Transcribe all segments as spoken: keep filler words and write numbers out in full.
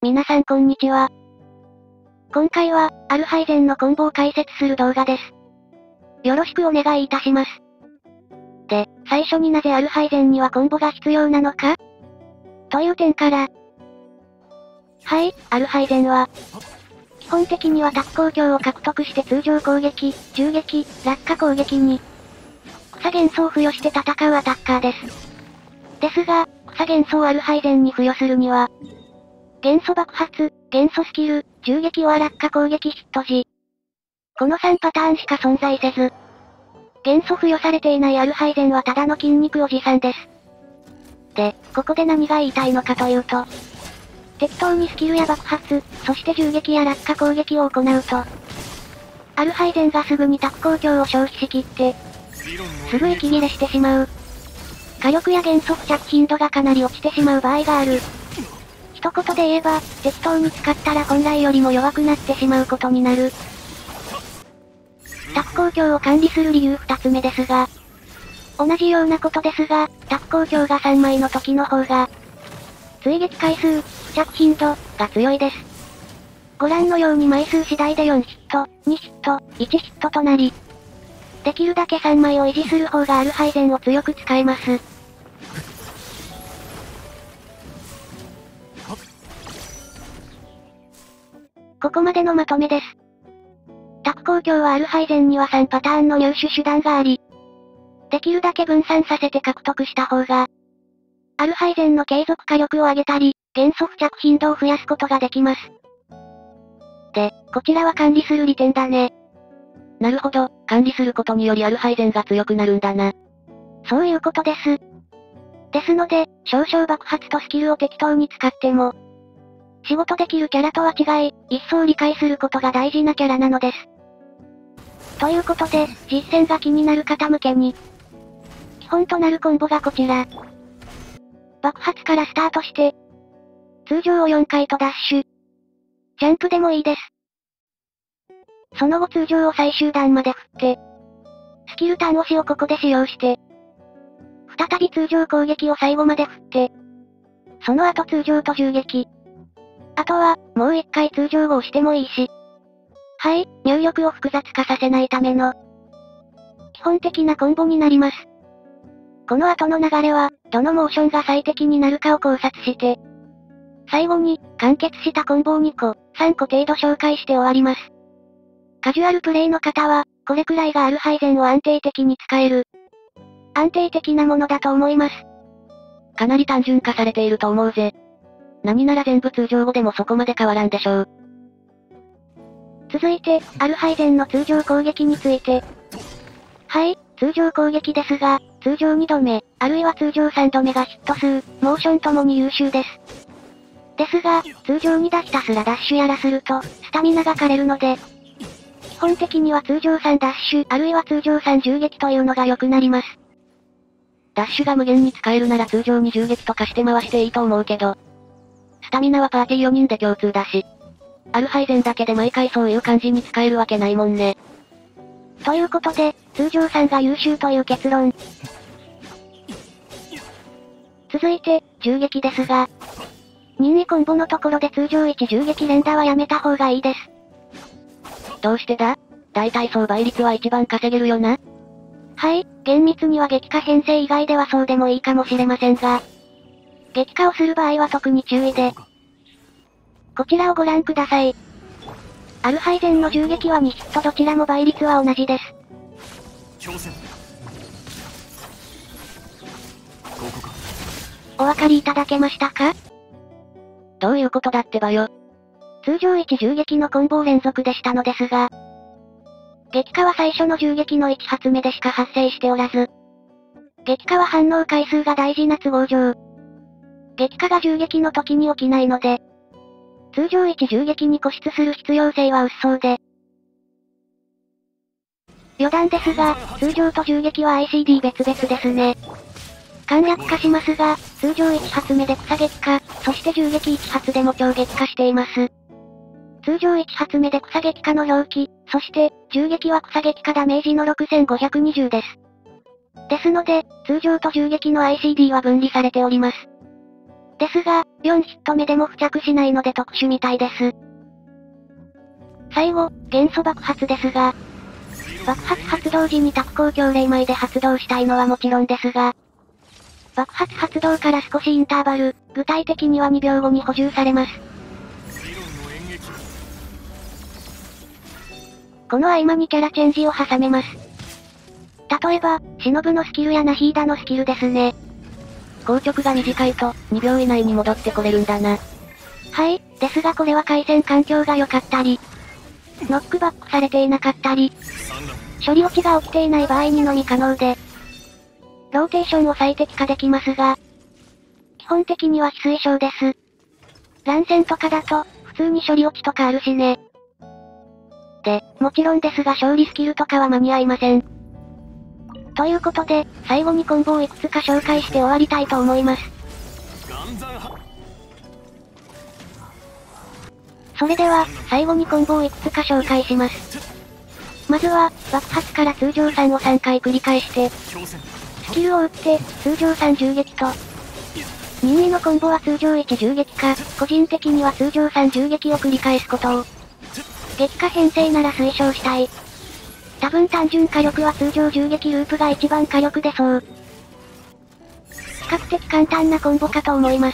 皆さんこんにちは。今回は、アルハイゼンのコンボを解説する動画です。よろしくお願いいたします。で、最初になぜアルハイゼンにはコンボが必要なのかという点から。はい、アルハイゼンは、基本的には卓高鏡を獲得して通常攻撃、銃撃、落下攻撃に、草元素を付与して戦うアタッカーです。ですが、草元素をアルハイゼンに付与するには、元素爆発、元素スキル、銃撃は落下攻撃ヒット時。このさんパターンしか存在せず、元素付与されていないアルハイゼンはただの筋肉おじさんです。で、ここで何が言いたいのかというと、適当にスキルや爆発、そして銃撃や落下攻撃を行うと、アルハイゼンがすぐに卓高鏡を消費しきって、すぐ息切れしてしまう。火力や元素付着頻度がかなり落ちてしまう場合がある。一言で言えば、適当に使ったら本来よりも弱くなってしまうことになる。卓高鏡を管理する理由二つ目ですが、同じようなことですが、卓高鏡がさんまいの時の方が、追撃回数、付着頻度、が強いです。ご覧のように枚数次第でよんヒット、にヒット、いちヒットとなり、できるだけさんまいを維持する方がアルハイゼンを強く使えます。ここまでのまとめです。卓高鏡はアルハイゼンにはさんパターンの入手手段があり、できるだけ分散させて獲得した方が、アルハイゼンの継続火力を上げたり、元素付着頻度を増やすことができます。で、こちらは管理する利点だね。 なるほど、管理することによりアルハイゼンが強くなるんだな。 そういうことです。ですので、少々爆発とスキルを適当に使っても、仕事できるキャラとは違い、一層理解することが大事なキャラなのです。ということで、実戦が気になる方向けに、基本となるコンボがこちら。爆発からスタートして、通常をよんかいとダッシュ。ジャンプでもいいです。その後通常を最終段まで振って、スキルターン押しをここで使用して、再び通常攻撃を最後まで振って、その後通常と銃撃。あとは、もう一回通常を押してもいいし。はい、入力を複雑化させないための、基本的なコンボになります。この後の流れは、どのモーションが最適になるかを考察して、最後に、完結したコンボをにこ、さんこ程度紹介して終わります。カジュアルプレイの方は、これくらいがアルハイゼンを安定的に使える。安定的なものだと思います。 かなり単純化されていると思うぜ。何なら全部通常語でもそこまで変わらんでしょう。 続いて、アルハイゼンの通常攻撃について。はい、通常攻撃ですが、通常にどめ、あるいは通常さんどめがヒット数、モーションともに優秀です。ですが、通常にだひたすらダッシュやらすると、スタミナが枯れるので、基本的には通常さんダッシュ、あるいは通常さん銃撃というのが良くなります。 ダッシュが無限に使えるなら通常に銃撃とかして回していいと思うけど、スタミナはパーティーよにんで共通だし、アルハイゼンだけで毎回そういう感じに使えるわけないもんね。 ということで、通常さんが優秀という結論。続いて、銃撃ですが、任意コンボのところで通常いち銃撃連打はやめた方がいいです。 どうしてだ？大体そう倍率は一番稼げるよな。 はい、厳密には撃破編成以外ではそうでもいいかもしれませんが、撃破をする場合は特に注意で。こちらをご覧ください。アルハイゼンの銃撃はにヒットどちらも倍率は同じです。お分かりいただけましたか？ どういうことだってばよ。 通常いち銃撃のコンボを連続でしたのですが、撃破は最初の銃撃のいち発目でしか発生しておらず、撃破は反応回数が大事な都合上、撃破が銃撃の時に起きないので、通常いち銃撃に固執する必要性は薄そうで。余談ですが、通常と銃撃は アイシーディー 別々ですね。簡略化しますが、通常いち発目で草撃破、そして銃撃いち発でも超撃破しています。通常いち発目で草撃破の表記、そして、銃撃は草撃破ダメージのろくせんごひゃくにじゅうです。ですので、通常と銃撃の アイシーディー は分離されております。 ですが、よんヒット目でも付着しないので特殊みたいです。最後、元素爆発ですが、爆発発動時にタク高強霊米で発動したいのはもちろんですが、爆発発動から少しインターバル、具体的にはにびょうごに補充されます。この合間にキャラチェンジを挟めます。例えば、忍のスキルやナヒーダのスキルですね。 硬直が短いと、にびょう以内に戻ってこれるんだな。 はい、ですがこれは回線環境が良かったり、ノックバックされていなかったり、処理落ちが起きていない場合にのみ可能で、ローテーションを最適化できますが、基本的には非推奨です。乱戦とかだと、普通に処理落ちとかあるしね。で、もちろんですが勝利スキルとかは間に合いません。ということで、最後にコンボをいくつか紹介して終わりたいと思います。それでは、最後にコンボをいくつか紹介します。まずは、爆発から通常さんをさんかい繰り返して、スキルを打って、通常さん銃撃と、任意のコンボは通常いち銃撃か、個人的には通常さん銃撃を繰り返すことを、撃火編成なら推奨したい。多分単純火力は通常銃撃ループが一番火力出そう。比較的簡単なコンボかと思います。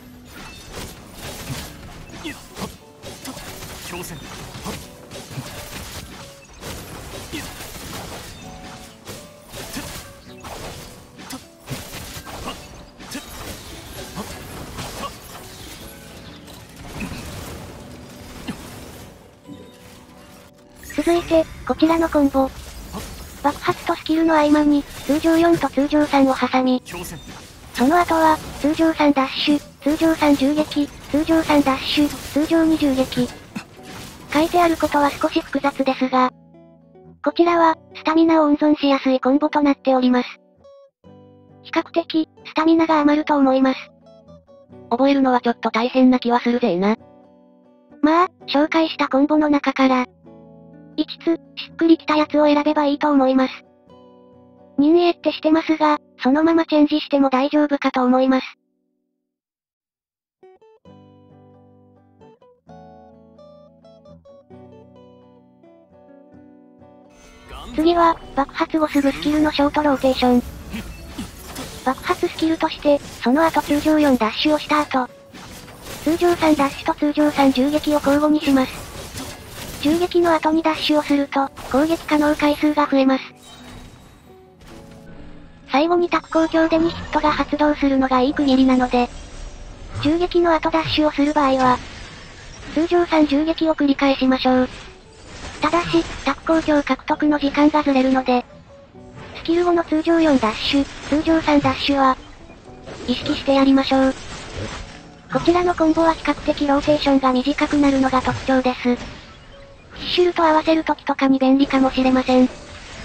続いて、こちらのコンボ。爆発とスキルの合間に、通常よんと通常さんを挟み、その後は、通常さんダッシュ、通常さん銃撃、通常さんダッシュ、通常に銃撃。書いてあることは少し複雑ですが、こちらは、スタミナを温存しやすいコンボとなっております。比較的、スタミナが余ると思います。 覚えるのはちょっと大変な気はするぜえな。 まあ、紹介したコンボの中から、いつつ、しっくりきたやつを選べばいいと思います。任意ってしてますが、そのままチェンジしても大丈夫かと思います。次は、爆発後すぐスキルのショートローテーション。爆発スキルとして、その後通常よんダッシュをした後、通常さんダッシュと通常さん銃撃を交互にします。銃撃の後にダッシュをすると、攻撃可能回数が増えます。最後にタク高強でにヒットが発動するのがいい区切りなので、銃撃の後ダッシュをする場合は、通常さん銃撃を繰り返しましょう。ただし、タク高強獲得の時間がずれるので、スキル後の通常よんダッシュ、通常さんダッシュは、意識してやりましょう。こちらのコンボは比較的ローテーションが短くなるのが特徴です。フィッシュルと合わせる時とかに便利かもしれません。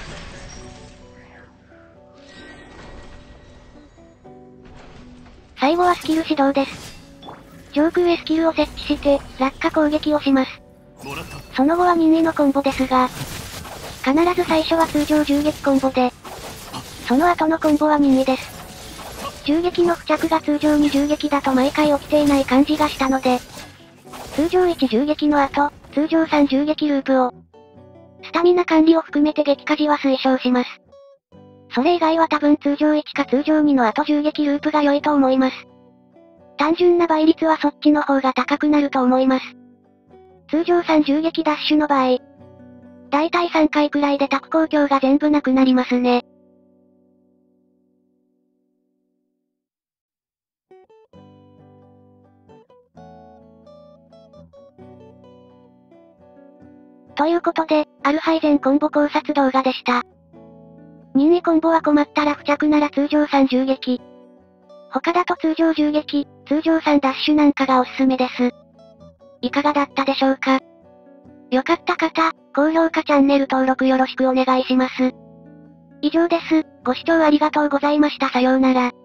最後はスキル指導です。上空へスキルを設置して、落下攻撃をします。その後は任意のコンボですが、必ず最初は通常銃撃コンボで、その後のコンボは任意です。銃撃の付着が通常に銃撃だと毎回起きていない感じがしたので、通常いち銃撃の後、通常さん銃撃ループを、スタミナ管理を含めて撃火時は推奨します。それ以外は多分通常いちか通常にの後銃撃ループが良いと思います。単純な倍率はそっちの方が高くなると思います。通常さん銃撃ダッシュの場合、だいたいさんかいくらいでタク高強が全部なくなりますね。ということで、アルハイゼンコンボ考察動画でした。任意コンボは困ったら付着なら通常さん銃撃。他だと通常銃撃、通常さんダッシュなんかがおすすめです。いかがだったでしょうか？よかった方、高評価チャンネル登録よろしくお願いします。以上です。ご視聴ありがとうございました。さようなら。